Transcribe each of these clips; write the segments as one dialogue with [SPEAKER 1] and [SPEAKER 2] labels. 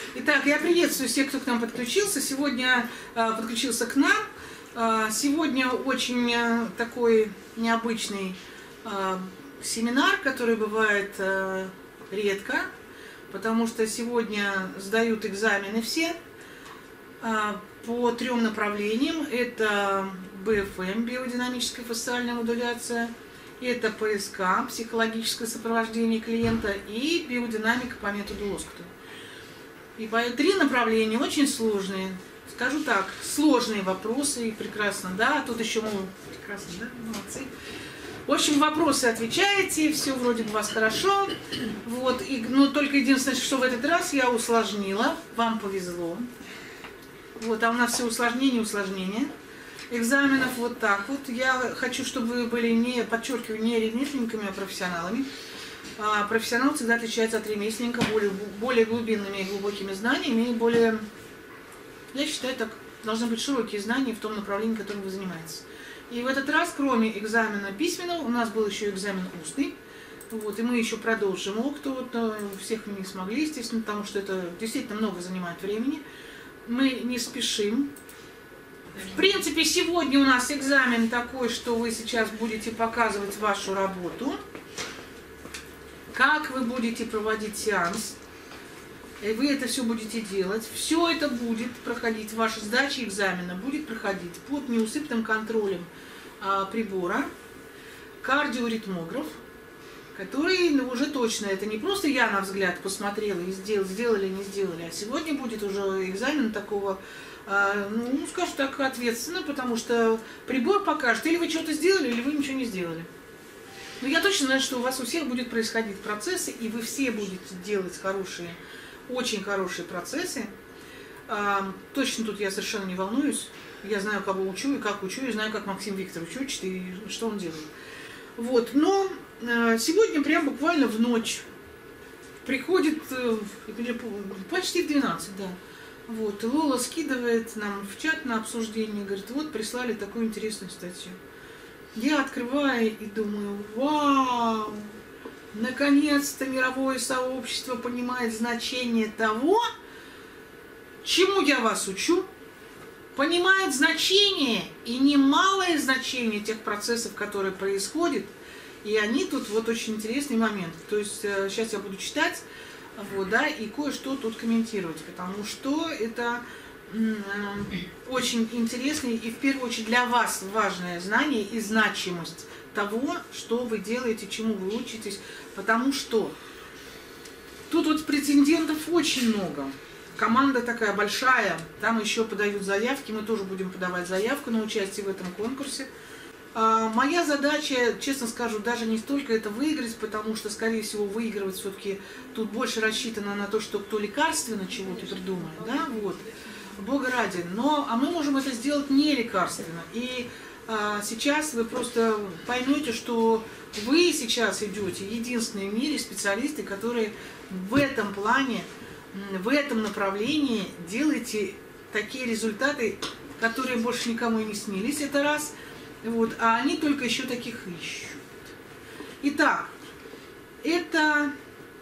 [SPEAKER 1] Итак, я приветствую всех, кто к нам подключился. Сегодня подключился к нам. Сегодня очень такой необычный семинар, который бывает редко, потому что сегодня сдают экзамены все по 3 направлениям. Это БФМ, биодинамическая фасциальная модуляция, это ПСК, психологическое сопровождение клиента, и биодинамика по методу Лоскута. И 3 направления очень сложные. Скажу так, сложные вопросы, и прекрасно, да, тут еще прекрасно, да, молодцы. В общем, вопросы отвечаете, все вроде бы у вас хорошо, вот, но только единственное, что в этот раз я усложнила, вам повезло, вот, а у нас все усложнения. Экзаменов вот так вот. Я хочу, чтобы вы были, подчеркиваю, не ремесленниками, а профессионалами. Профессионал всегда отличается от ремесленника более глубинными и глубокими знаниями, и более, я считаю, так, должны быть широкие знания в том направлении, которым вы занимаетесь. И в этот раз, кроме экзамена письменного, у нас был еще экзамен устный. Вот, и мы еще продолжим его, кто всех не смогли, естественно, потому что это действительно много занимает времени. Мы не спешим. В принципе, сегодня у нас экзамен такой, что вы сейчас будете показывать вашу работу, как вы будете проводить сеанс, и вы это все будете делать. Все это будет проходить, ваша сдача экзамена будет проходить под неусыпным контролем прибора, кардиоритмограф, который уже точно, это не просто я на взгляд посмотрела и сделали, не сделали, а сегодня будет уже экзамен такого, ну, скажу так, ответственно, потому что прибор покажет, или вы что-то сделали, или вы ничего не сделали. Но я точно знаю, что у вас у всех будет происходить процессы, и вы все будете делать хорошие, очень хорошие процессы. Точно тут я совершенно не волнуюсь. Я знаю, кого учу, и как учу, и знаю, как Максим Викторович учит, и что он делает. Вот, но сегодня прям буквально в ночь приходит, почти в 12, да. Вот, Лола скидывает нам в чат на обсуждение, говорит, вот прислали такую интересную статью. Я открываю и думаю, вау, наконец-то мировое сообщество понимает значение того, чему я вас учу, понимает значение и немалое значение тех процессов, которые происходят, и они тут вот очень интересный момент. То есть сейчас я буду читать, вот, да, и кое-что тут комментировать, потому что это очень интересное и в первую очередь для вас важное знание и значимость того, что вы делаете, чему вы учитесь, потому что тут вот претендентов очень много. Команда такая большая, там еще подают заявки, мы тоже будем подавать заявку на участие в этом конкурсе. Моя задача, честно скажу, даже не столько это выиграть, потому что, скорее всего, выигрывать все-таки тут больше рассчитано на то, что кто лекарственно чего-то придумает, да, вот, Бога ради. А мы можем это сделать не лекарственно. И сейчас вы просто поймете, что вы сейчас идете единственные в мире специалисты, которые в этом плане, в этом направлении делаете такие результаты, которые больше никому и не снились, это раз. Вот, а они только еще таких ищут. Итак, это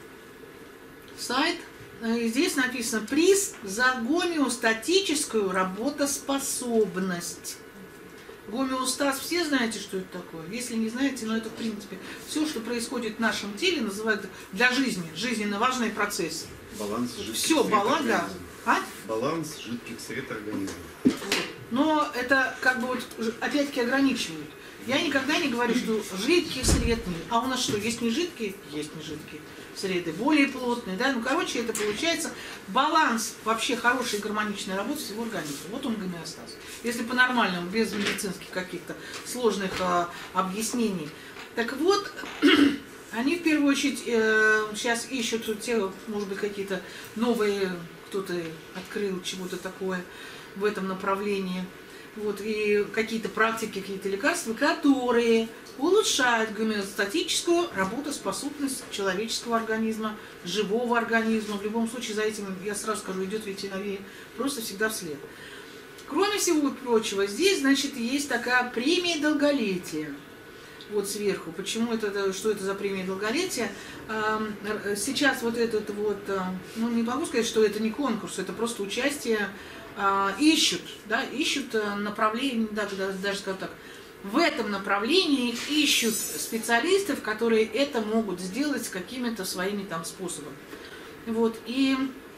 [SPEAKER 1] сайт, здесь написано «Приз за гомеостатическую работоспособность». Гомеостаз, все знаете, что это такое? Если не знаете, но это в принципе все, что происходит в нашем теле, называют для жизни, жизненно важные процессы.
[SPEAKER 2] Баланс жидких
[SPEAKER 1] все, баланс, да.
[SPEAKER 2] Баланс жидких сред организма.
[SPEAKER 1] Но это как бы вот опять-таки ограничивают. Я никогда не говорю, что жидкий сред нет. А у нас что, есть не жидкие? Есть не жидкие среды, более плотные, да? Ну, короче, это получается баланс вообще хорошей гармоничной работы всего организма. Вот он гомеостаз. Если по-нормальному, без медицинских каких-то сложных объяснений. Так вот, они в первую очередь сейчас ищут те, может быть, какие-то новые, кто-то открыл чего-то такое в этом направлении. Вот, и какие-то практики, какие-то лекарства, которые улучшают гомеостатическую работоспособность человеческого организма, живого организма. В любом случае, за этим, я сразу скажу, идет ветеринария просто всегда вслед. Кроме всего прочего, здесь, значит, есть такая премия долголетия. вот сверху. Почему это, что это за премия долголетия? Сейчас вот этот вот, ну не могу сказать, что это не конкурс, это просто участие, ищут направление, да, даже скажу так, в этом направлении ищут специалистов, которые это могут сделать какими-то своими там способами. Вот, и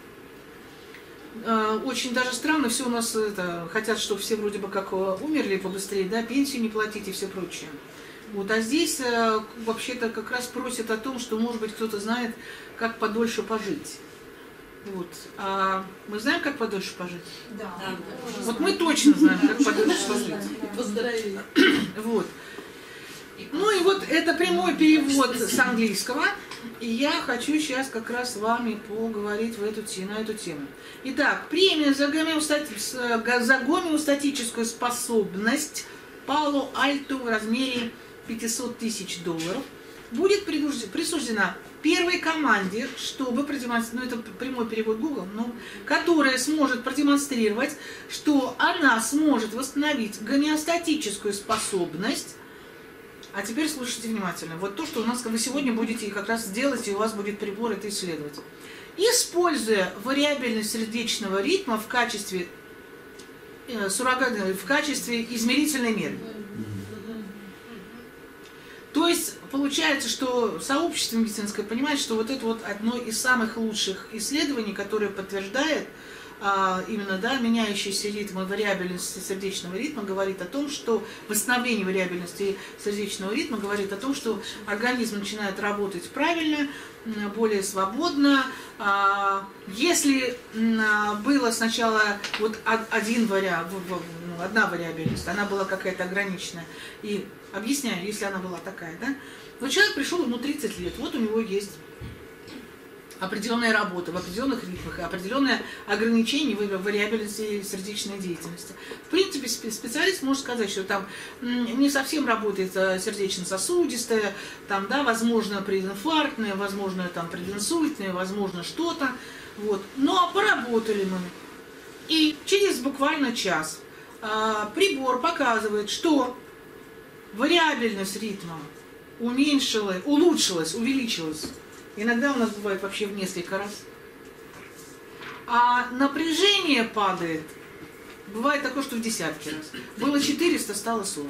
[SPEAKER 1] очень даже странно, все у нас хотят, чтобы все вроде бы как умерли побыстрее, да, пенсию не платить и все прочее. Вот, а здесь вообще-то как раз просят о том, что, может быть, кто-то знает, как подольше пожить. Вот. А мы знаем, как подольше пожить?
[SPEAKER 3] Да.
[SPEAKER 1] Вот мы точно знаем, как подольше пожить.
[SPEAKER 3] Поздравляю.
[SPEAKER 1] Вот. Ну и вот это прямой перевод с английского. И я хочу сейчас как раз с вами поговорить на эту тему. Итак, премия за гомеостатическую способность Пало-Альто в размере $500 000 будет присуждена первой команде, чтобы продемонстрировать, ну это прямой перевод Google, но которая сможет продемонстрировать, что она сможет восстановить гомеостатическую способность. А теперь слушайте внимательно. Вот то, что у нас вы сегодня будете как раз делать, и у вас будет прибор это исследовать. Используя вариабельность сердечного ритма в качестве измерительной меры. То есть получается, что сообщество медицинское понимает, что вот это вот одно из самых лучших исследований, которое подтверждает именно, да, меняющиеся ритмы, вариабельность сердечного ритма, говорит о том, что восстановление вариабельности сердечного ритма говорит о том, что организм начинает работать правильно, более свободно. Если было сначала вот одна вариабельность, она была какая-то ограниченная, и объясняю, если она была такая, да, но человек пришел, ему 30 лет, вот у него есть определенная работа в определенных ритмах, определенное ограничение в вариабельности сердечной деятельности. В принципе, специалист может сказать, что там не совсем работает сердечно-сосудистая, там, да, возможно, прединфарктная, возможно, там, прединсультная, возможно, что-то. Вот. Но поработали мы. И через буквально час прибор показывает, что вариабельность ритма улучшилась, увеличилась. Иногда у нас бывает вообще в несколько раз. А напряжение падает. Бывает такое, что в десятки раз. Было 400, стало 40.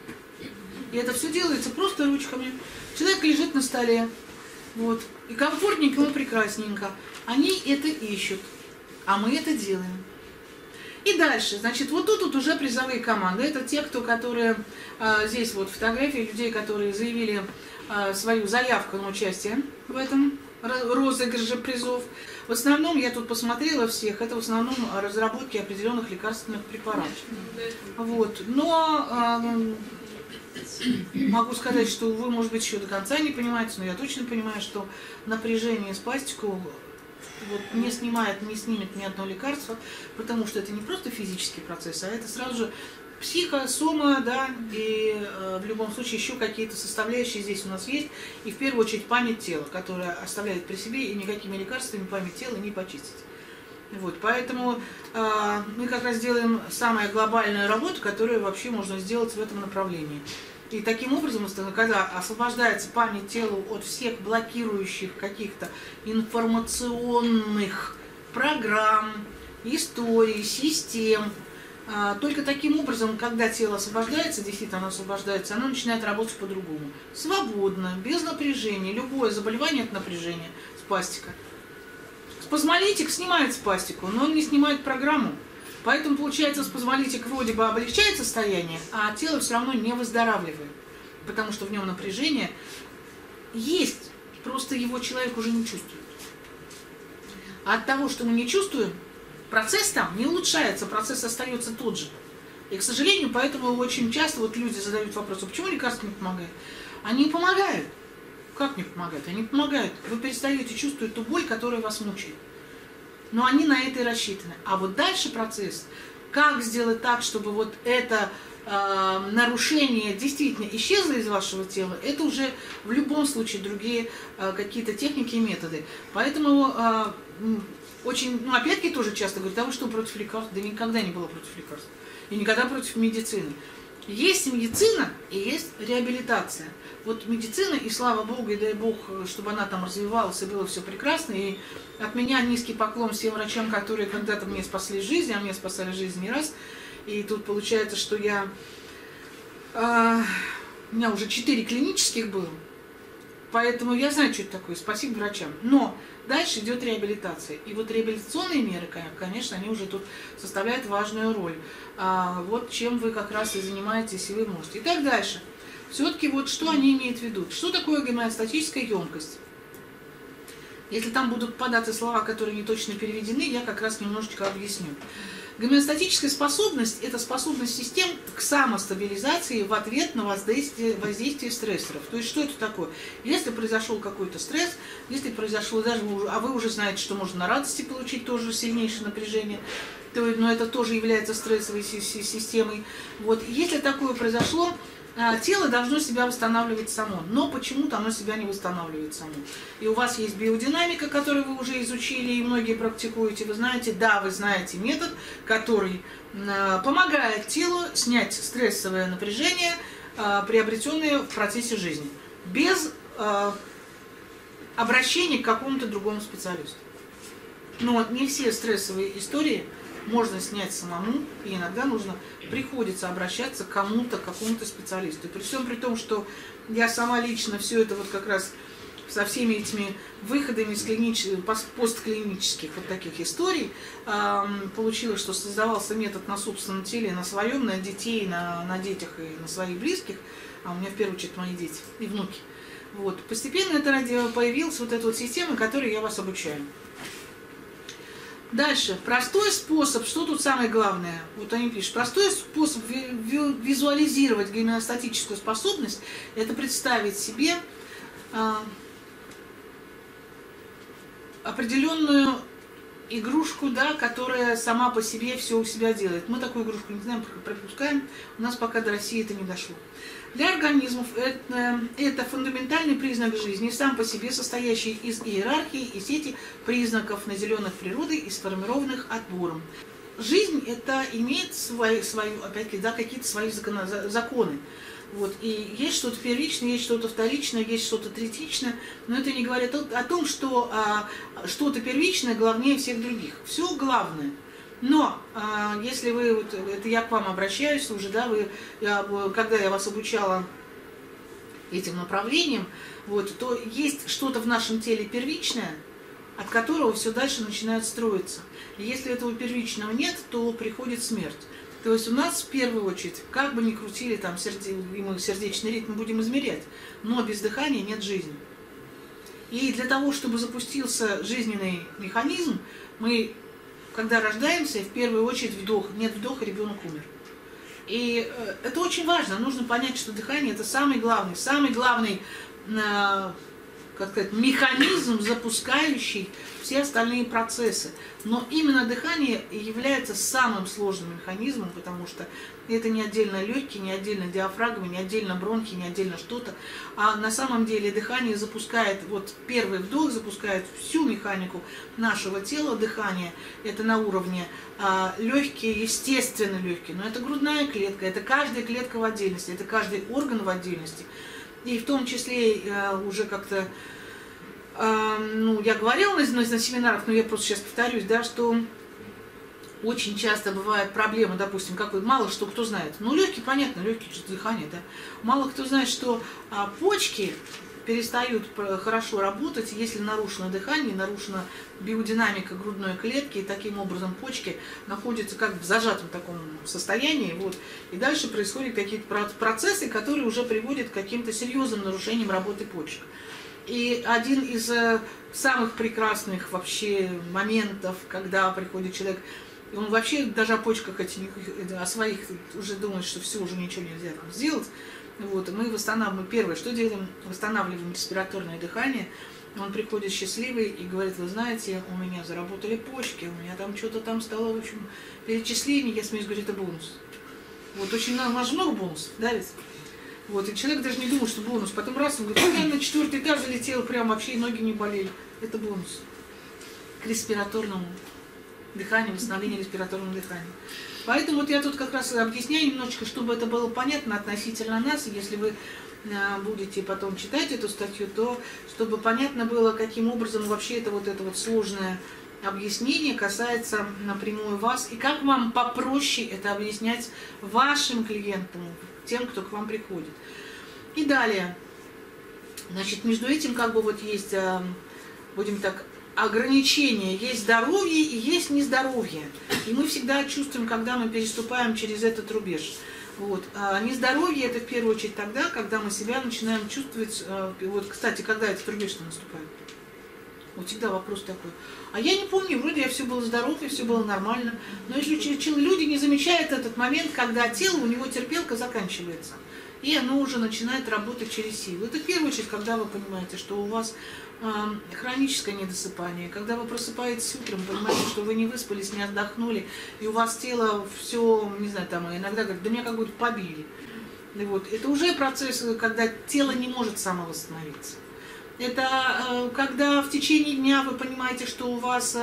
[SPEAKER 1] И это все делается просто ручками. Человек лежит на столе. Вот. И комфортненько, ему прекрасненько. Они это ищут. А мы это делаем. И дальше, значит, вот тут уже призовые команды. Это те, которые здесь вот фотографии людей, которые заявили свою заявку на участие в этом розыгрыше призов. В основном, я тут посмотрела всех, это в основном разработки определенных лекарственных препаратов. Вот. Но могу сказать, что вы, может быть, еще до конца не понимаете, но я точно понимаю, что напряжение спастику вот не снимет ни одно лекарство, потому что это не просто физический процесс, а это сразу же психо, сома, да, и в любом случае еще какие-то составляющие здесь у нас есть, и в первую очередь память тела, которая оставляет при себе, и никакими лекарствами память тела не почистить. Вот, поэтому мы как раз делаем самую глобальную работу, которую вообще можно сделать в этом направлении. И таким образом, когда освобождается память тела от всех блокирующих каких-то информационных программ, историй, систем, только таким образом, когда тело освобождается, действительно оно освобождается, оно начинает работать по-другому. Свободно, без напряжения. Любое заболевание от напряжения, спастика. Спазмолитик снимает спастику, но он не снимает программу. Поэтому, получается, спазмолитик вроде бы облегчает состояние, а тело все равно не выздоравливает. Потому что в нем напряжение есть, просто его человек уже не чувствует. А от того, что мы не чувствуем, процесс там не улучшается, процесс остается тот же. И, к сожалению, поэтому очень часто вот люди задают вопрос, а почему лекарства не помогают? Они помогают. Как не помогают? Они помогают. Вы перестаете чувствовать ту боль, которая вас мучает. Но они на это и рассчитаны. А вот дальше процесс, как сделать так, чтобы вот это нарушение действительно исчезло из вашего тела, это уже в любом случае другие какие-то техники и методы. Поэтому очень, ну, опять-таки тоже часто говорят, а вы что, против лекарств? Да никогда не было против лекарств. И никогда против медицины. Есть медицина и есть реабилитация. Вот медицина, и слава Богу, и дай Бог, чтобы она там развивалась, и было все прекрасно. И от меня низкий поклон всем врачам, которые когда-то мне спасли жизнь, а мне спасали жизнь не раз. И тут получается, что у меня уже 4 клинических было, поэтому я знаю, что это такое, спасибо врачам. Но дальше идет реабилитация. И вот реабилитационные меры, конечно, они уже тут составляют важную роль. Вот чем вы как раз и занимаетесь, и вы можете. Итак, дальше. Все-таки вот что они имеют в виду? Что такое гомеостатическая емкость? Если там будут попадаться слова, которые не точно переведены, я как раз немножечко объясню. Гомеостатическая способность – это способность систем к самостабилизации в ответ на воздействие стрессоров. То есть что это такое? Если произошел какой-то стресс, если произошло даже, а вы уже знаете, что можно на радости получить тоже сильнейшее напряжение, но это тоже является стрессовой системой. Вот. Если такое произошло, тело должно себя восстанавливать само, но почему-то оно себя не восстанавливает само. И у вас есть биодинамика, которую вы уже изучили и многие практикуете. Вы знаете, да, вы знаете метод, который помогает телу снять стрессовое напряжение, приобретенное в процессе жизни, без обращения к какому-то другому специалисту. Но не все стрессовые истории можно снять самому, и иногда приходится обращаться к кому-то, к какому-то специалисту. И при всем при том, что я сама лично все это вот как раз со всеми этими выходами из постклинических вот таких историй получилось, что создавался метод на собственном теле, на своем, на детей, на детях и на своих близких, а у меня в первую очередь мои дети и внуки. Вот. Постепенно это появилась вот эта вот система, которой я вас обучаю. Дальше. Простой способ, что тут самое главное? Вот они пишут. Простой способ визуализировать гомеостатическую способность – это представить себе определенную игрушку, да, которая сама по себе все у себя делает. Мы такую игрушку не знаем, пропускаем. У нас пока до России это не дошло. Для организмов это фундаментальный признак жизни, сам по себе состоящий из иерархии и сети признаков, наделенных природой и сформированных отбором. Жизнь это имеет опять-таки, да, какие-то свои законы. Вот. И есть что-то первичное, есть что-то вторичное, есть что-то третичное, но это не говорит о том, что что-то первичное главнее всех других. Все главное. Но если вы, вот, это я к вам обращаюсь уже, да, когда я вас обучала этим направлениям, вот, то есть что-то в нашем теле первичное, от которого все дальше начинает строиться. И если этого первичного нет, то приходит смерть. То есть у нас в первую очередь, как бы ни крутили там мы сердечный ритм будем измерять, но без дыхания нет жизни. И для того, чтобы запустился жизненный механизм, мы, когда рождаемся, в первую очередь вдох. Нет вдоха, ребенок умер. И это очень важно. Нужно понять, что дыхание это самый главный как сказать, механизм, запускающий все остальные процессы. Но именно дыхание является самым сложным механизмом, потому что это не отдельно легкие, не отдельно диафрагма, не отдельно бронхи, не отдельно что-то. А на самом деле дыхание запускает, вот первый вдох запускает всю механику нашего тела. Дыхание это на уровне легкие, естественно легкие, но это грудная клетка, это каждая клетка в отдельности, это каждый орган в отдельности. И в том числе уже как-то, я говорила на семинарах, но я просто сейчас повторюсь, да, что очень часто бывают проблемы, допустим, мало что кто знает. Легкие, понятно, легкие дыхание, да. Мало кто знает, что почки перестают хорошо работать, если нарушено дыхание, нарушена биодинамика грудной клетки, и таким образом почки находятся как бы в зажатом таком состоянии, вот, и дальше происходят какие-то процессы, которые уже приводят к каким-то серьезным нарушениям работы почек. И один из самых прекрасных вообще моментов, когда приходит человек, и он вообще даже о почках о своих уже думает, что все, уже ничего нельзя там сделать. Вот, мы восстанавливаем, первое, что делаем, восстанавливаем респираторное дыхание. Он приходит счастливый и говорит: вы знаете, у меня заработали почки, у меня там что-то там стало, в общем, перечисление, я смеюсь, говорю, это бонус. Вот очень у нас же много бонусов, да, ведь? Вот, и человек даже не думал, что бонус. Потом раз, он говорит: я на 4-й этаж залетел, прям вообще ноги не болели. Это бонус к респираторному дыханием, восстановлением респираторного дыхания. Поэтому вот я тут как раз объясняю немножечко, чтобы это было понятно относительно нас. Если вы будете потом читать эту статью, то чтобы понятно было, каким образом вообще это вот сложное объяснение касается напрямую вас, и как вам попроще это объяснять вашим клиентам, тем, кто к вам приходит. И далее, значит, между этим как бы вот есть, будем так, ограничения, есть здоровье и есть нездоровье. И мы всегда чувствуем, когда мы переступаем через этот рубеж. Вот. А нездоровье — это в первую очередь тогда, когда мы себя начинаем чувствовать, вот, кстати, когда этот рубеж наступает. Вот всегда вопрос такой. А я не помню, вроде я все было здоров, и все было нормально. Но если люди не замечают этот момент, когда тело, у него терпелка заканчивается, и оно уже начинает работать через силу. Это в первую очередь, когда вы понимаете, что у вас хроническое недосыпание, когда вы просыпаетесь утром, понимаете, что вы не выспались, не отдохнули, и у вас тело все, не знаю, там иногда говорят, да меня как будто побили. И вот, это уже процесс, когда тело не может самовосстановиться. Это когда в течение дня вы понимаете, что у вас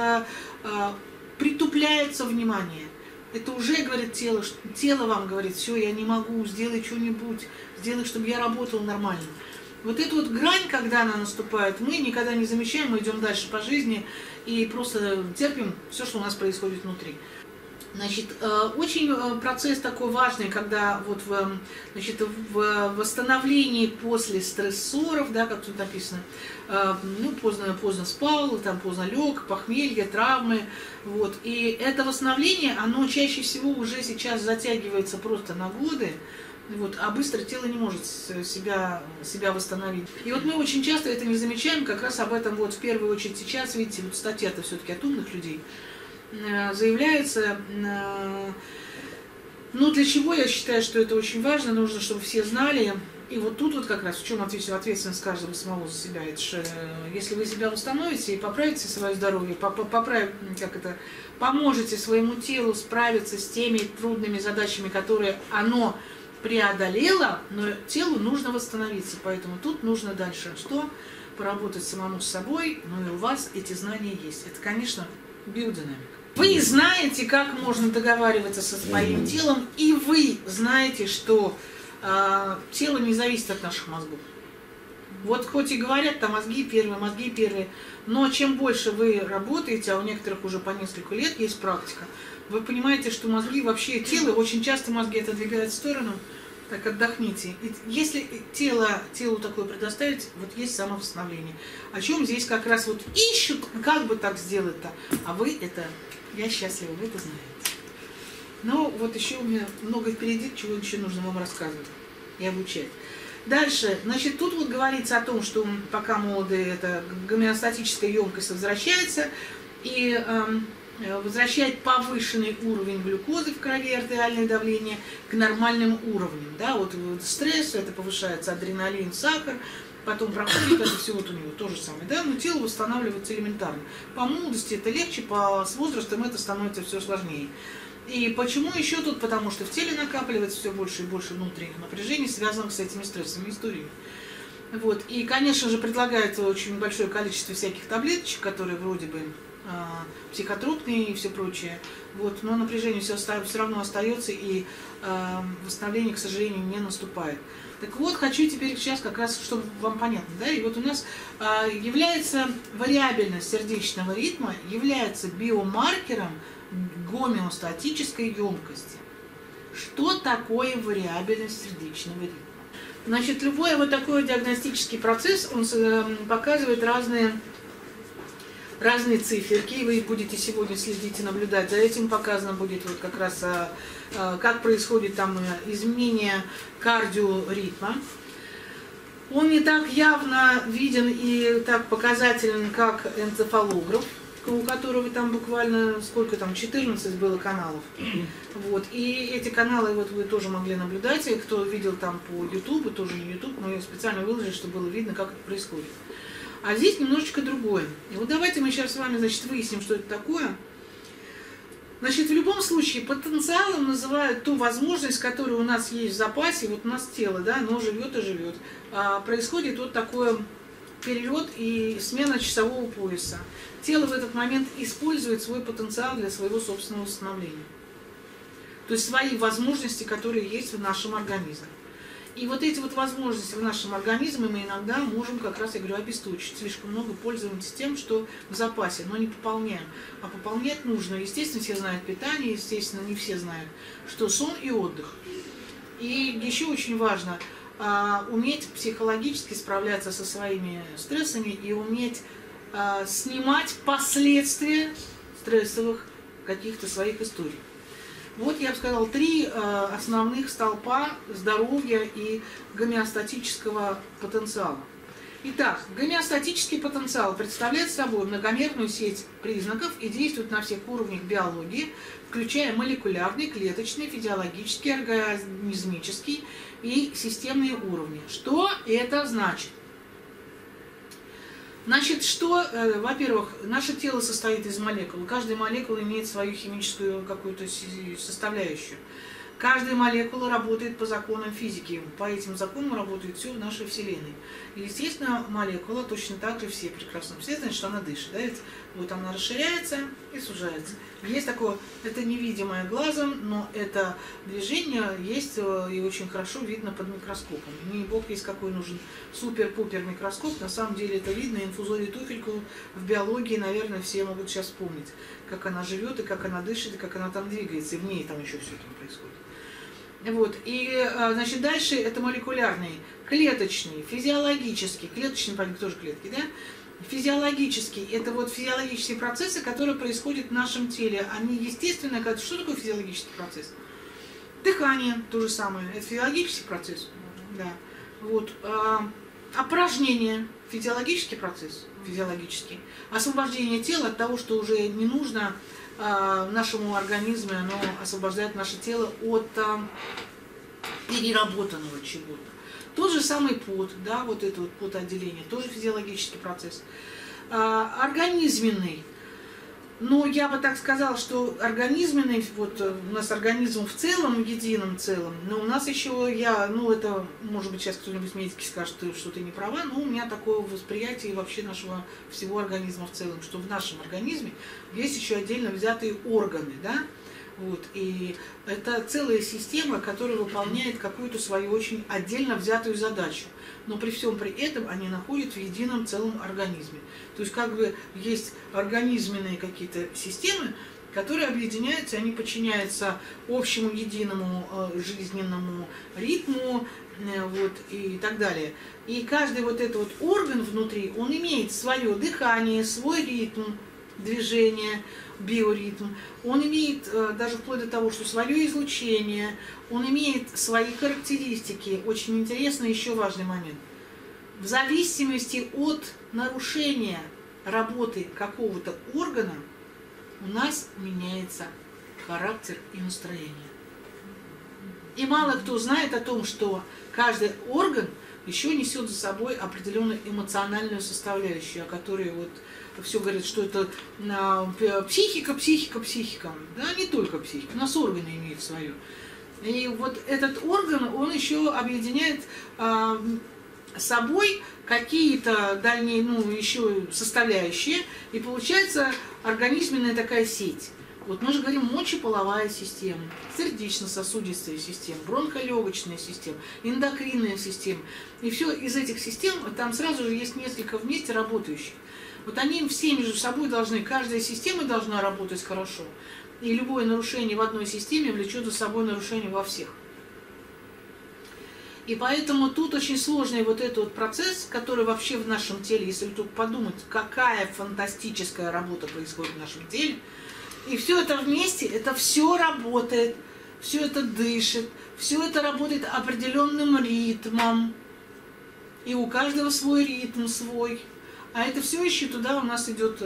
[SPEAKER 1] притупляется внимание. Это уже говорит тело, тело вам говорит, все, я не могу, сделай что-нибудь, сделай, чтобы я работал нормально. Вот эту вот грань, когда она наступает, мы никогда не замечаем, мы идем дальше по жизни и просто терпим все, что у нас происходит внутри. Значит, очень процесс такой важный, когда вот в восстановлении после стрессоров, да, как тут написано, ну, поздно спал, там поздно лег, похмелье, травмы, вот, и это восстановление, оно чаще всего уже сейчас затягивается просто на годы, вот, а быстро тело не может себя восстановить. И вот мы очень часто это не замечаем, как раз об этом вот в первую очередь сейчас, видите, вот статья-то все-таки от умных людей заявляется. Ну, для чего я считаю, что это очень важно, нужно, чтобы все знали. И вот тут вот как раз в чем ответственность каждого самого за себя. Это же, если вы себя восстановите и поправите свое здоровье, поможете своему телу справиться с теми трудными задачами, которые оно преодолело, но телу нужно восстановиться. Поэтому тут нужно дальше что? Поработать самому с собой, ну и у вас эти знания есть. Это, конечно, биодинамика. Вы знаете, как можно договариваться со своим телом, и вы знаете, что тело не зависит от наших мозгов. Вот хоть и говорят, там мозги первые, но чем больше вы работаете, а у некоторых уже по несколько лет есть практика, вы понимаете, что мозги вообще, тело, очень часто мозги отодвигают в сторону, так отдохните. И если телу такое предоставить, вот есть самовосстановление. О чем здесь как раз вот ищут, как бы так сделать-то, а вы это... Я счастлива, вы это знаете. Но вот еще у меня много впереди, чего еще нужно вам рассказывать и обучать. Дальше, значит, тут вот говорится о том, что пока молодые, эта гомеостатическая емкость возвращается и возвращает повышенный уровень глюкозы в крови, артериальное давление к нормальным уровням. Да? Вот стресс, это повышается адреналин, сахар. Потом проходит это все, вот у него то же самое, да, но тело восстанавливается элементарно. По молодости это легче, с возрастом это становится все сложнее. И почему еще тут? Потому что в теле накапливается все больше и больше внутренних напряжений, связанных с этими стрессовыми историями. Вот. И, конечно же, предлагается очень большое количество всяких таблеточек, которые вроде бы психотропные и все прочее. Вот. Но напряжение все равно остается, и восстановление, к сожалению, не наступает. Так вот, хочу теперь сейчас как раз, чтобы вам понятно, да, и вот у нас является вариабельность сердечного ритма, является биомаркером гомеостатической емкости. Что такое вариабельность сердечного ритма? Значит, любой вот такой диагностический процесс, он показывает разные циферки, вы будете сегодня следить и наблюдать. За этим показано будет вот как раз, как происходит там изменение кардиоритма. Он не так явно виден и так показателен, как энцефалограф, у которого там буквально сколько там, 14 было каналов. Вот. И эти каналы вот вы тоже могли наблюдать, и кто видел там по YouTube, тоже не YouTube, но я специально выложил, чтобы было видно, как это происходит. А здесь немножечко другое. И вот давайте мы сейчас с вами, значит, выясним, что это такое. Значит, в любом случае потенциалом называют ту возможность, которая у нас есть в запасе. Вот у нас тело, да, оно живет и живет. Происходит вот такое перелет и смена часового пояса. Тело в этот момент использует свой потенциал для своего собственного восстановления. То есть свои возможности, которые есть в нашем организме. И вот эти вот возможности в нашем организме мы иногда можем, как раз, я говорю, обесточить. Слишком много пользуемся тем, что в запасе, но не пополняем. А пополнять нужно. Естественно, все знают питание, естественно, не все знают, что сон и отдых. И еще очень важно уметь психологически справляться со своими стрессами и уметь снимать последствия стрессовых каких-то своих историй. Вот я бы сказала 3 основных столпа здоровья и гомеостатического потенциала. Итак, гомеостатический потенциал представляет собой многомерную сеть признаков и действует на всех уровнях биологии, включая молекулярный, клеточный, физиологический, организмический и системные уровни. Что это значит? Значит, что, во-первых, наше тело состоит из молекул. Каждая молекула имеет свою химическую какую-то составляющую. Каждая молекула работает по законам физики. По этим законам работает все в нашей Вселенной. И, естественно, молекула точно так же все прекрасно все знают, что она дышит. Да? Ведь вот она расширяется и сужается. Есть такое, это невидимое глазом, но это движение есть и очень хорошо видно под микроскопом. Не бог есть какой нужен супер-пупер микроскоп. На самом деле это видно. Инфузорию туфельку в биологии, наверное, все могут сейчас вспомнить, как она живет, и как она дышит, и как она там двигается. И в ней там еще все это происходит. Вот. И, значит, дальше это молекулярный, клеточный, физиологический, клеточный, тоже клетки, да? Физиологический, это вот физиологические процессы, которые происходят в нашем теле. Они естественно, что такое физиологический процесс? Дыхание, то же самое, это физиологический процесс, да. Вот. Опорожнение, физиологический процесс, физиологический. Освобождение тела от того, что уже не нужно нашему организму, оно освобождает наше тело от переработанного чего-то. Тот же самый пот, да, вот это вот потоотделение, тоже физиологический процесс. Организменный. Но я бы так сказала, что организменный, вот у нас организм в целом, едином целом, но у нас еще это, может быть, сейчас кто-нибудь медики скажет, что ты не права, но у меня такое восприятие вообще нашего всего организма в целом, что в нашем организме есть еще отдельно взятые органы, да, вот, и это целая система, которая выполняет какую-то свою очень отдельно взятую задачу. Но при всем при этом они находятся в едином целом организме. То есть как бы есть организменные какие-то системы, которые объединяются, они подчиняются общему единому жизненному ритму, вот, и так далее. И каждый вот этот вот орган внутри, он имеет свое дыхание, свой ритм движения, биоритм. Он имеет даже вплоть до того, что свое излучение, он имеет свои характеристики. Очень интересный еще важный момент. В зависимости от нарушения работы какого-то органа у нас меняется характер и настроение. И мало кто знает о том, что каждый орган еще несет за собой определенную эмоциональную составляющую, о которой вот все говорят, что это психика, психика, психика. Да, не только психика, у нас органы имеют свое. И вот этот орган, он еще объединяет собой какие-то дальние, еще составляющие, и получается организменная такая сеть. Вот мы же говорим мочеполовая система, сердечно-сосудистая система, бронхолегочная система, эндокринная система. И все из этих систем, там сразу же есть несколько вместе работающих. Вот они все между собой должны, каждая система должна работать хорошо. И любое нарушение в одной системе влечет за собой нарушение во всех. И поэтому тут очень сложный вот этот вот процесс, который вообще в нашем теле, если только подумать, какая фантастическая работа происходит в нашем теле, и все это вместе, это все работает, все это дышит, все это работает определенным ритмом. И у каждого свой ритм свой. А это все еще туда у нас идет,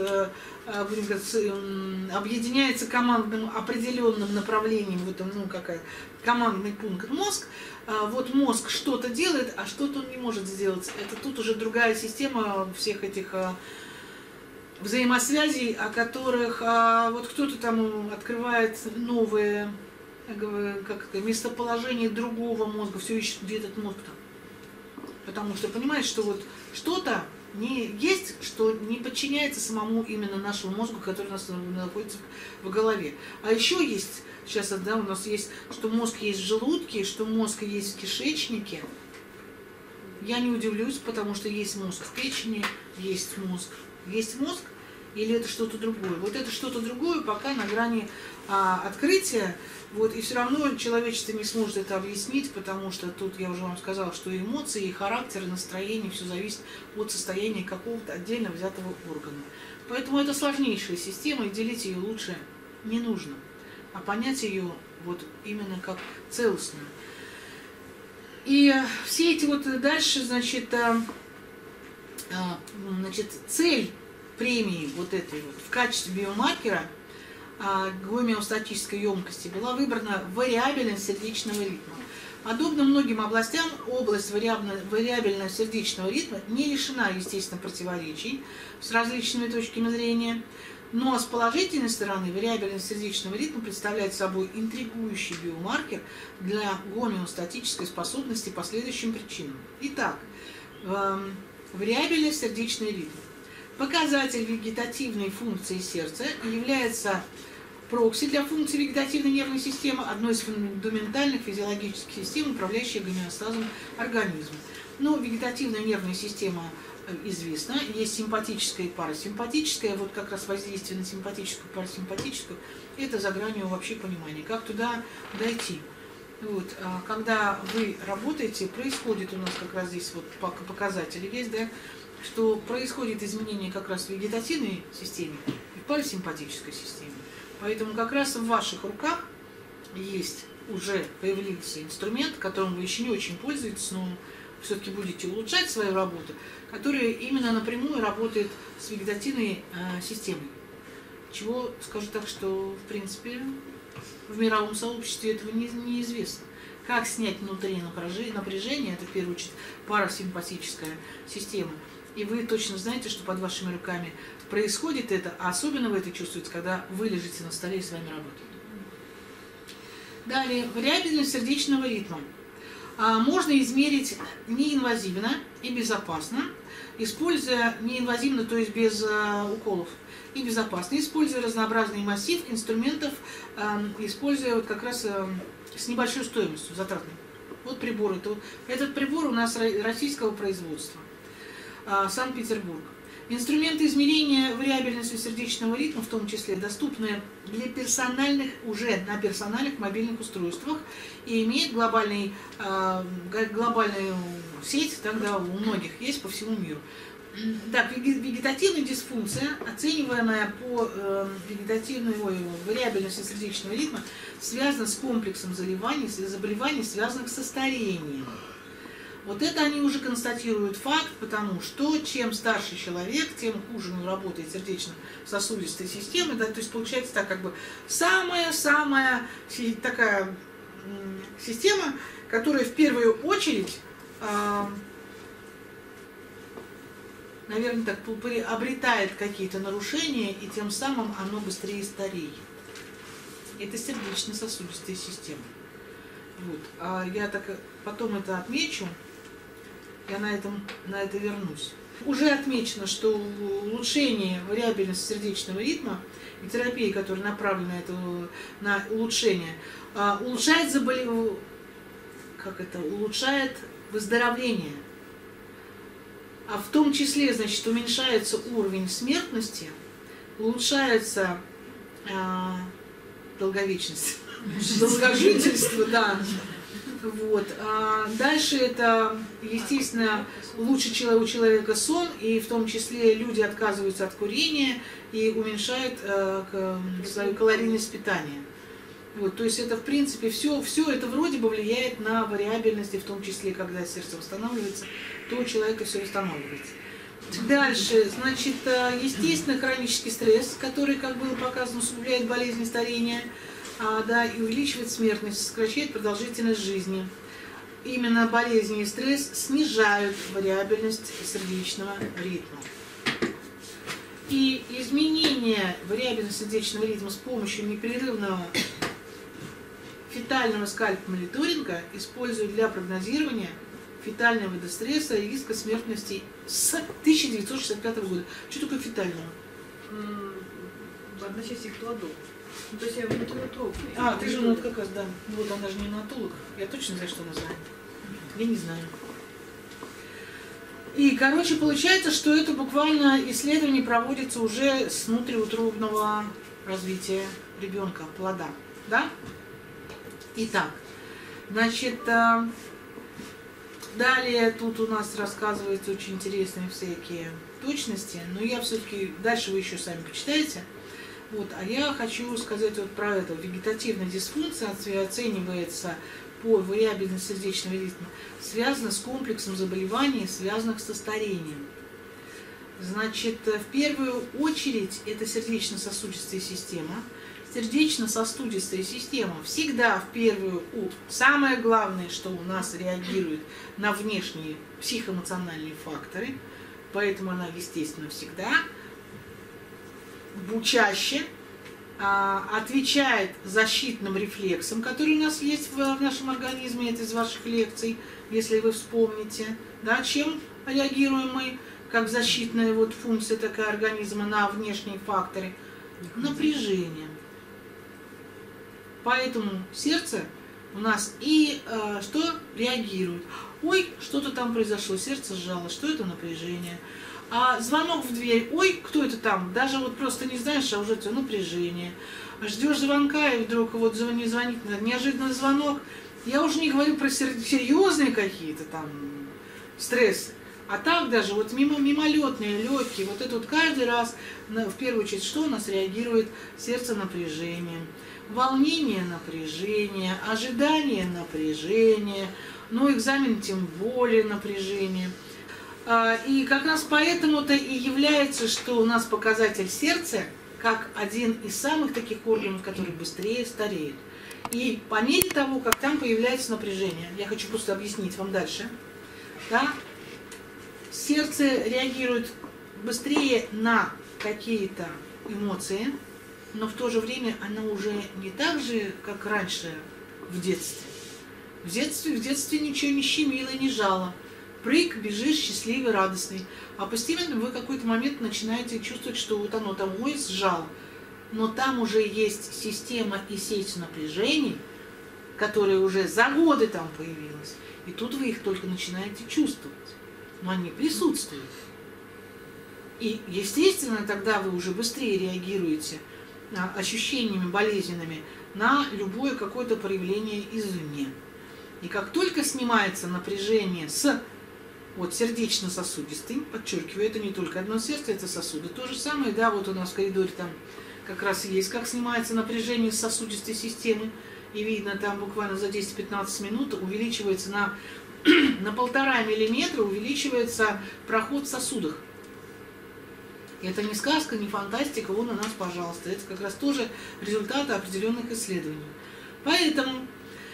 [SPEAKER 1] объединяется командным определенным направлением, в этом, командный пункт мозг. Вот мозг что-то делает, а что-то он не может сделать. Это тут уже другая система всех этих взаимосвязей, о которых вот кто-то там открывает новые местоположение другого мозга, все ищет, где этот мозг там. Потому что понимает, что вот что-то есть, что не подчиняется самому именно нашему мозгу, который у нас находится в голове. А еще есть, сейчас да, у нас есть, что мозг есть в желудке, что мозг есть в кишечнике. Я не удивлюсь, потому что есть мозг в печени, есть мозг. Есть мозг или это что-то другое? Вот это что-то другое пока на грани открытия. Вот, и все равно человечество не сможет это объяснить, потому что тут я уже вам сказала, что и эмоции, и характер, и настроение, все зависит от состояния какого-то отдельно взятого органа. Поэтому это сложнейшая система, и делить ее лучше не нужно, а понять ее вот именно как целостную. И все эти вот дальше, значит, цель премии вот этой вот в качестве биомаркера гомеостатической емкости была выбрана вариабельность сердечного ритма. Подобно многим областям, область вариабельного сердечного ритма не лишена, естественно, противоречий с различными точками зрения, но с положительной стороны вариабельность сердечного ритма представляет собой интригующий биомаркер для гомеостатической способности по следующим причинам. Итак, вариабельность сердечного ритма. Показатель вегетативной функции сердца является прокси для функции вегетативной нервной системы, одной из фундаментальных физиологических систем, управляющих гомеостазом организма. Но вегетативная нервная система известна, есть симпатическая и парасимпатическая, вот как раз воздействие на симпатическую и парасимпатическую, это за гранью вообще понимания, как туда дойти. Вот, когда вы работаете, происходит у нас как раз здесь вот показатели есть, да, что происходит изменение как раз в вегетативной системе и в парасимпатической системе. Поэтому как раз в ваших руках есть уже появился инструмент, которым вы еще не очень пользуетесь, но все-таки будете улучшать свою работу, который именно напрямую работает с вегетативной системой. Чего, скажу так, что в принципе в мировом сообществе этого неизвестно. Как снять внутреннее напряжение, это в первую очередь парасимпатическая система. И вы точно знаете, что под вашими руками происходит это, а особенно вы это чувствуете, когда вы лежите на столе и с вами работаете. Далее, вариабельность сердечного ритма. Можно измерить неинвазивно и безопасно, используя неинвазивно, то есть без уколов, и безопасно, используя разнообразный массив инструментов, используя вот как раз с небольшой стоимостью затратной. Вот прибор. Этот прибор у нас российского производства. Санкт-Петербург. Инструменты измерения вариабельности сердечного ритма, в том числе, доступны для персональных, уже на персональных мобильных устройствах и имеют глобальную сеть, тогда у многих есть по всему миру. Так, вегетативная дисфункция, оцениваемая по вегетативной вариабельности сердечного ритма, связана с комплексом заболеваний, связанных со старением. Вот это они уже констатируют факт, потому что чем старше человек, тем хуже работает сердечно-сосудистая система. Да, то есть получается так, как бы самая-самая такая система, которая в первую очередь, наверное, так обретает какие-то нарушения, и тем самым оно быстрее стареет. Это сердечно-сосудистая система. Вот. Я так потом это отмечу. Я на это вернусь. Уже отмечено, что улучшение вариабельности сердечного ритма и терапия, которая направлена на улучшение, улучшает выздоровление. А в том числе, значит, уменьшается уровень смертности, улучшается долговечность, долгожительство, да. Вот. Дальше это, естественно, лучше у человека сон, и в том числе люди отказываются от курения и уменьшают свою калорийность питания. Вот. То есть это, в принципе, все это вроде бы влияет на вариабельность, и в том числе, когда сердце восстанавливается, то у человека все восстанавливается. Дальше, значит, естественно, хронический стресс, который, как было показано, усугубляет болезни старения, да, и увеличивает смертность, сокращает продолжительность жизни. Именно болезни и стресс снижают вариабельность сердечного ритма. И изменение вариабельности сердечного ритма с помощью непрерывного фетального скальп-мониторинга используют для прогнозирования фетального вида стресса и риска смертности с 1965 года. Что такое фетального?
[SPEAKER 3] Одна часть их плодов. Ну, то есть я внутриутробный.
[SPEAKER 1] Ты же вот как раз, да. Вот она же неонатолог. Я точно знаю, что она знает. Я не знаю. И, короче, получается, что это буквально исследование проводится уже с внутриутробного развития ребенка, плода. Да? Итак, значит, далее тут у нас рассказываются очень интересные всякие точности, но я все-таки, дальше вы еще сами почитаете. Вот, а я хочу сказать вот про это. Вегетативная дисфункция оценивается по вариабельности сердечного ритма, связана с комплексом заболеваний, связанных со старением. Значит, в первую очередь это сердечно-сосудистая система. Сердечно-сосудистая система всегда в первую очередь. Самое главное, что у нас реагирует на внешние психоэмоциональные факторы, поэтому она, естественно, всегда чаще отвечает защитным рефлексам, которые у нас есть в нашем организме, это из ваших лекций, если вы вспомните, да, чем реагируем мы, как защитная вот функция такая организма на внешние факторы, напряжением. Поэтому сердце у нас и что реагирует? Ой, что-то там произошло, сердце сжало, что это напряжение? А звонок в дверь, ой, кто это там? Даже вот просто не знаешь, а уже это напряжение. Ждешь звонка, и вдруг вот звонит, неожиданный звонок. Я уже не говорю про серьезные какие-то там стрессы. А так даже вот мимолетные, легкие, вот это вот каждый раз, в первую очередь, что у нас реагирует? Сердце напряжением, волнение напряжение, ожидание напряжение, ну экзамен тем более напряжение. И как раз поэтому-то и является, что у нас показатель сердца как один из самых таких органов, который быстрее стареет. И по мере того, как там появляется напряжение, я хочу просто объяснить вам дальше, да, сердце реагирует быстрее на какие-то эмоции, но в то же время оно уже не так же, как раньше в детстве. В детстве ничего не щемило, не жало. Прыг, бежишь, счастливый, радостный. А постепенно вы в какой-то момент начинаете чувствовать, что вот оно там, ой, сжало. Но там уже есть система и сеть напряжений, которая уже за годы там появилась. И тут вы их только начинаете чувствовать. Но они присутствуют. И, естественно, тогда вы уже быстрее реагируете ощущениями болезненными на любое какое-то проявление извне. И как только снимается напряжение с вот сердечно-сосудистой, подчеркиваю, это не только одно сердце, это сосуды. То же самое, да, вот у нас в коридоре там как раз есть, как снимается напряжение с сосудистой системы. И видно, там буквально за 10-15 минут увеличивается на 1,5 миллиметра, увеличивается проход в сосудах. Это не сказка, не фантастика, вон у нас, пожалуйста. Это как раз тоже результаты определенных исследований. Поэтому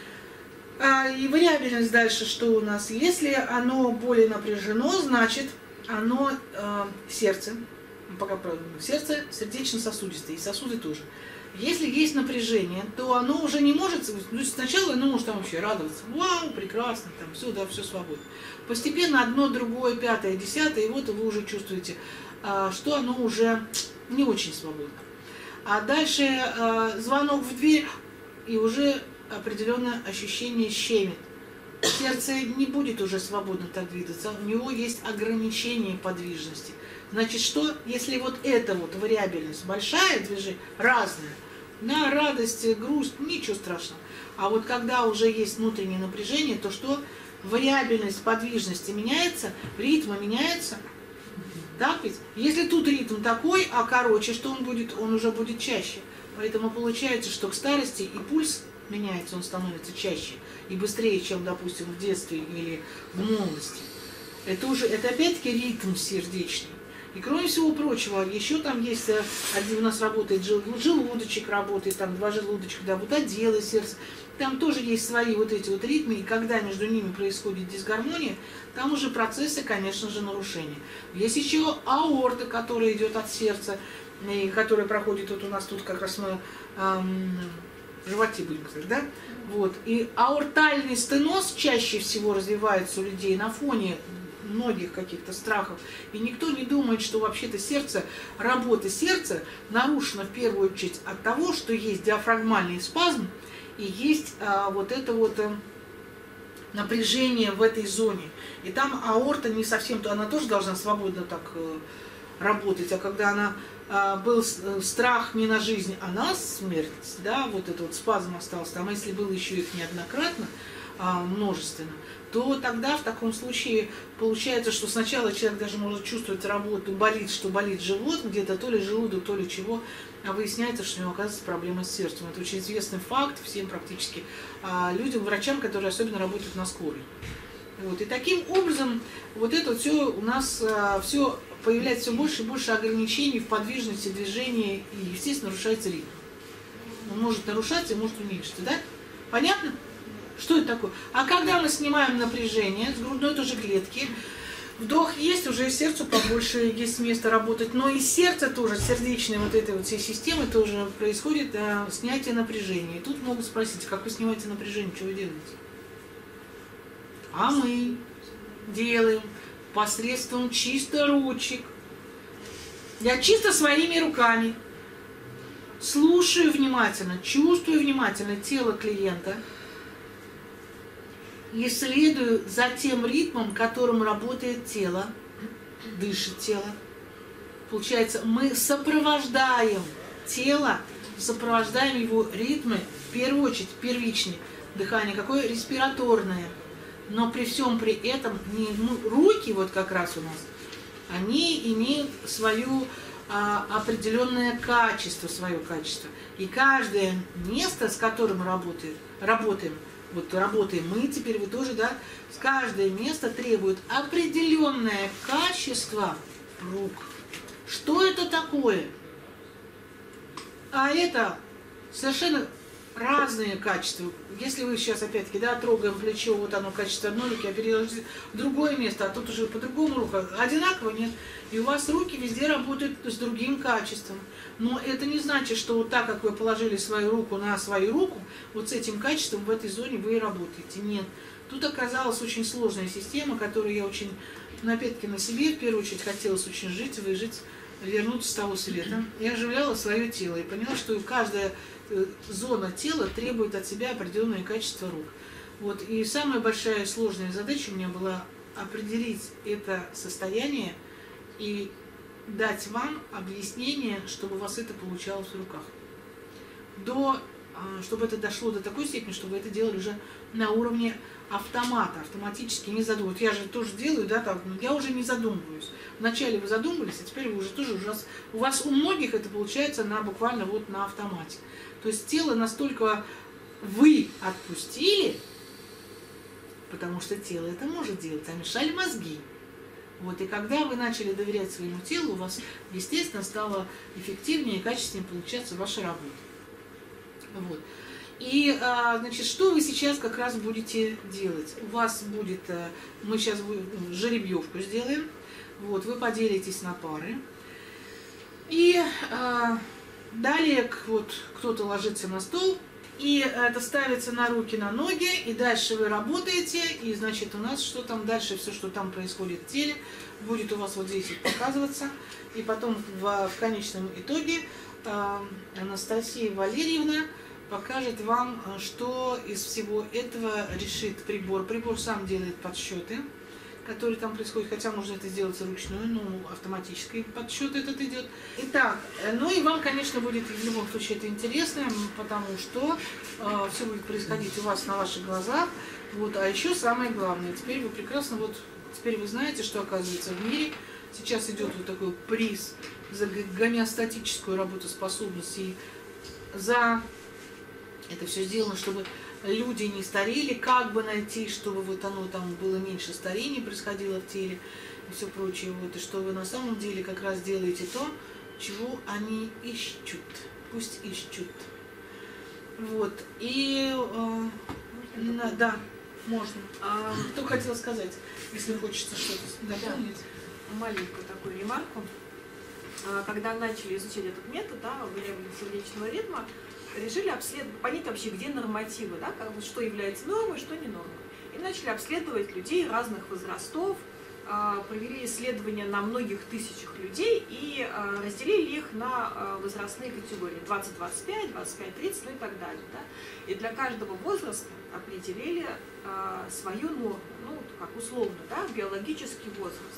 [SPEAKER 1] и вариабельность дальше, что у нас? Если оно более напряжено, значит оно сердце, пока сердце сердечно-сосудистое, и сосуды тоже. Если есть напряжение, то оно уже не может, сначала оно может там вообще радоваться, вау, прекрасно, там все, да, все свободно. Постепенно одно, другое, пятое, десятое, и вот вы уже чувствуете, что оно уже не очень свободно. А дальше звонок в дверь, и уже определенное ощущение щемит. Сердце не будет уже свободно так двигаться, у него есть ограничение подвижности. Значит, что, если вот эта вот вариабельность большая, движение, разная, на радость, грусть, ничего страшного. А вот когда уже есть внутреннее напряжение, то что? Вариабельность подвижности меняется, ритм меняется. Так ведь? Если тут ритм такой, а короче, что он будет? Он уже будет чаще. Поэтому получается, что к старости и пульс меняется, он становится чаще и быстрее, чем, допустим, в детстве или в молодости. Это опять-таки ритм сердечный. И кроме всего прочего, еще там есть, у нас работает желудочек, работает, там 2 желудочка, да, вот отделы сердца. Там тоже есть свои вот эти вот ритмы, и когда между ними происходит дисгармония, там уже процессы, конечно же, нарушения. Есть еще аорта, которая идет от сердца, и которая проходит, вот у нас тут как раз мы в животе, будем говорить, да? Вот. И аортальный стеноз чаще всего развивается у людей на фоне многих каких-то страхов. И никто не думает, что вообще-то работа сердца нарушена в первую очередь от того, что есть диафрагмальный спазм и есть напряжение в этой зоне. И там аорта не совсем, она тоже должна свободно так работать, а когда был страх не на жизнь, а на смерть, да, вот этот вот спазм остался, там, если было еще их неоднократно, множественно, то тогда в таком случае получается, что сначала человек даже может чувствовать работу, что болит живот, где-то то ли желудок, то ли чего, а выясняется, что у него оказывается проблема с сердцем. Это очень известный факт всем практически людям, врачам, которые особенно работают на скорой. Вот. И таким образом вот это все у нас все появляется все больше и больше ограничений в подвижности, движении, и, естественно, нарушается ритм. Он может нарушаться и может уменьшиться, да? Понятно? Что это такое? А когда мы снимаем напряжение с грудной тоже клетки, вдох есть, уже сердцу побольше есть место работать, но и сердце тоже, сердечной вот этой вот всей системы тоже происходит снятие напряжения. И тут могут спросить, как вы снимаете напряжение, что вы делаете? А мы делаем посредством чисто ручек. Я чисто своими руками слушаю внимательно, чувствую внимательно тело клиента, и следую за тем ритмом, которым работает тело, дышит тело. Получается, мы сопровождаем тело, сопровождаем его ритмы, в первую очередь, первичное дыхание, какое респираторное. Но при всем при этом руки вот как раз у нас, они имеют свое определенное качество, свое качество. И каждое место, с которым мы работаем, мы теперь, вы тоже, да, каждое место требует определенное качество рук. Что это такое? А это совершенно разные качества. Если вы сейчас опять-таки, да, трогаем плечо, вот оно качество одной руки, а переложите в другое место, а тут уже по-другому рука, одинаково нет. И у вас руки везде работают с другим качеством. Но это не значит, что вот так, как вы положили свою руку на свою руку, вот с этим качеством в этой зоне вы и работаете. Нет. Тут оказалась очень сложная система, которую я очень, опять-таки, на себе в первую очередь хотелось очень жить, выжить, вернуться с того света. Я оживляла свое тело и поняла, что каждая зона тела требует от себя определенное качество рук. Вот. И самая большая сложная задача у меня была определить это состояние и дать вам объяснение, чтобы у вас это получалось в руках. Чтобы это дошло до такой степени, чтобы вы это делали уже на уровне автомата, автоматически не задумываясь. Я же тоже делаю, да, так, я уже не задумываюсь. Вначале вы задумывались, а теперь вы уже тоже у вас у многих это получается буквально вот на автомате. То есть тело настолько вы отпустили, потому что тело это может делать, а мешали мозги. Вот, и когда вы начали доверять своему телу, у вас, естественно, стало эффективнее и качественнее получаться ваша работа. Вот. И, значит, что вы сейчас как раз будете делать? У вас будет, мы сейчас жеребьевку сделаем, вот, вы поделитесь на пары. И далее вот кто-то ложится на стол, и это ставится на руки, на ноги, и дальше вы работаете, и, значит, у нас что там дальше, все, что там происходит в теле, будет у вас вот здесь показываться, и потом в конечном итоге Анастасия Валерьевна покажет вам, что из всего этого решит прибор. Прибор сам делает подсчеты, которые там происходят, хотя можно это сделать вручную, но автоматический подсчет этот идет. Итак, ну и вам, конечно, будет в любом случае это интересно, потому что все будет происходить у вас на ваших глазах. Вот, а еще самое главное, теперь вы прекрасно, вот теперь вы знаете, что оказывается в мире сейчас идет вот такой приз за гомеостатическую работоспособность и за это все сделано, чтобы люди не старели, как бы найти, чтобы вот оно там было меньше старения происходило в теле и все прочее. Вот, и что вы на самом деле как раз делаете то, чего они ищут. Пусть ищут. Вот. И да, можно. Кто хотел сказать, если хочется что-то дополнить?
[SPEAKER 3] Маленькую такую ремарку. Когда начали изучать этот метод, да, выявления сердечного ритма, решили понять вообще, где нормативы, да, вот что является нормой, что не нормой. И начали обследовать людей разных возрастов, провели исследования на многих тысячах людей и разделили их на возрастные категории 20-25, 25-30, ну и так далее. Да? И для каждого возраста определили свою норму, ну, как условно, да, биологический возраст.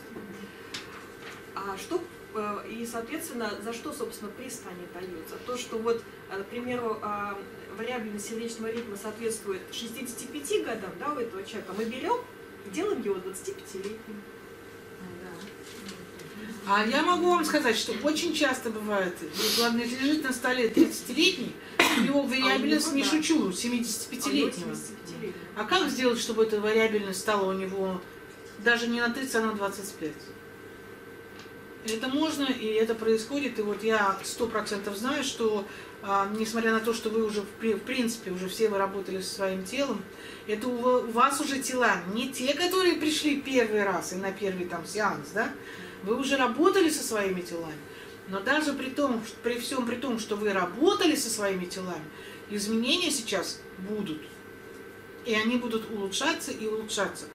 [SPEAKER 3] И, соответственно, за что, собственно, приз не дается? То, что вот, к примеру, вариабельность сердечного ритма соответствует 65 годам, да, у этого человека, мы берем и делаем его 25-летним.
[SPEAKER 1] А я могу вам сказать, что очень часто бывает, главное, если лежит на столе 30-летний, у него вариабельность, не шучу, 75-летнего. А как сделать, чтобы эта вариабельность стала у него даже не на 30, а на 25? Это можно, и это происходит, и вот я 100% знаю, что несмотря на то, что вы уже, в принципе, уже все вы работали со своим телом, это у вас уже тела, не те, которые пришли первый раз и на первый там сеанс, да? Вы уже работали со своими телами, но даже при всем при том, что вы работали со своими телами, изменения сейчас будут, и они будут улучшаться и улучшаться.